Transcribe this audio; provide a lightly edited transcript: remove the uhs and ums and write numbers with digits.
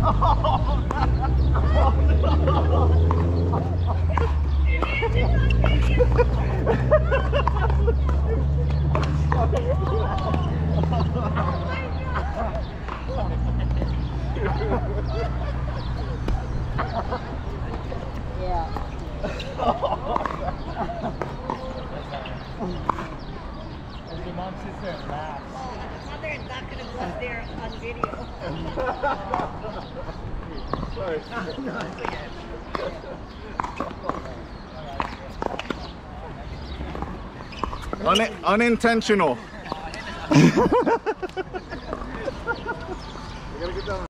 Mom sits there and laughs. Mother is not going to go up there on video. Sorry. No, it's unintentional.